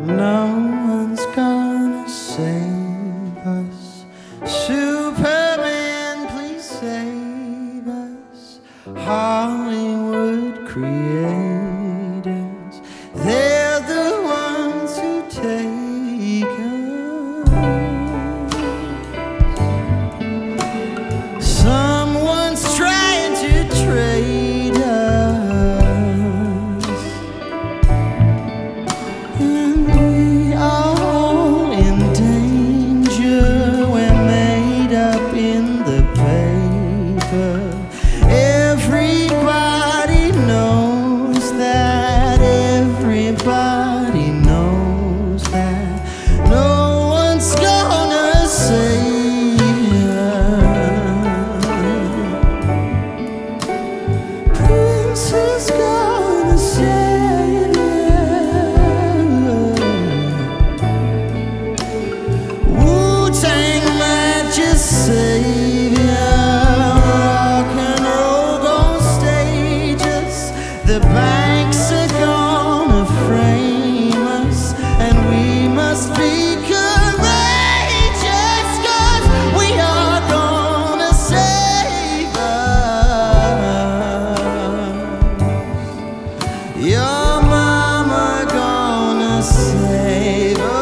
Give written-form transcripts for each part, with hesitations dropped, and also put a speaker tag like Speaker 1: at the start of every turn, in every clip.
Speaker 1: No one's gonna save us. Superman, please save us. Hollywood creators, they're the ones who take us. Someone's trying to trade us, and we are all in danger. We're made up in the paper. Everybody knows that. Everybody knows that. No one's gonna save us. Prince is gonna save us. Wu-Tang might just save ya. Rock and roll gon' stage us. The banks are gonna frame us, and we must be courageous, 'cause we are gonna save us. Your mama gonna save us.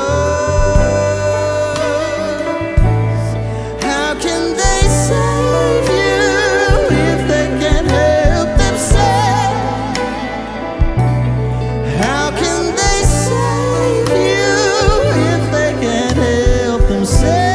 Speaker 1: How can they save you if they can't help themselves? How can they save you if they can't help themselves?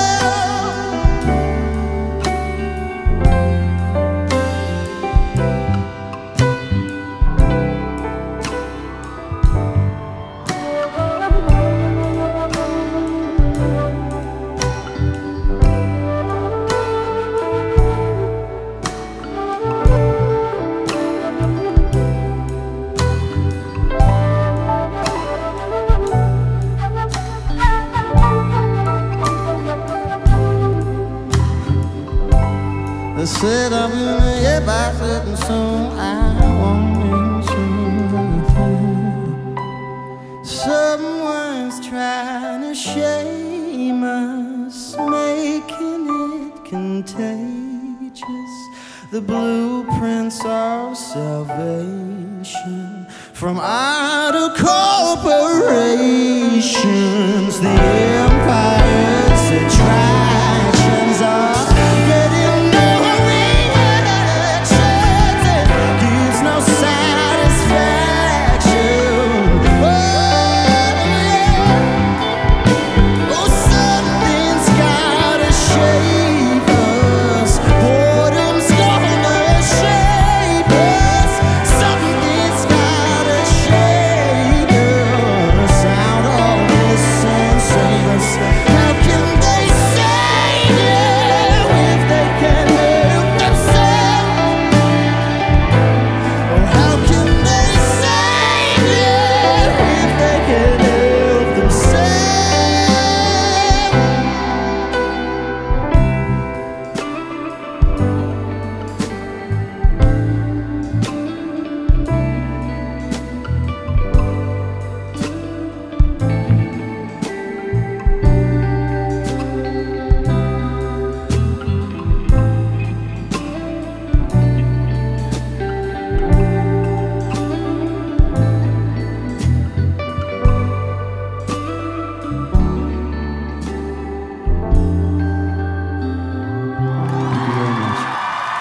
Speaker 1: They said I'm gonna get back and so I want to. Someone's trying to shame us, making it contagious. The blueprints of salvation from idle corporations. The empire's attractions are getting no reactions. It gives no satisfaction. Oh, yeah. Oh, something's gotta shape us. Boredom's gonna shape us. Something's gotta shape us out of this and save us. How can they save you if they can't help themselves? Oh, how can they save you if they can't help themselves?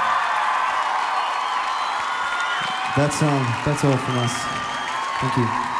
Speaker 1: That's all from us. Thank you.